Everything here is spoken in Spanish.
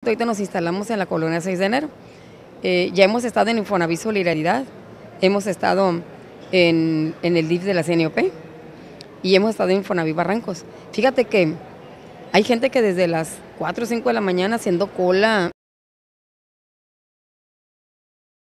Ahorita nos instalamos en la colonia 6 de enero. Ya hemos estado en Infonavit Solidaridad, hemos estado en el DIF de la CNOP y hemos estado en Infonavit Barrancos. Fíjate que hay gente que desde las 4 o 5 de la mañana haciendo cola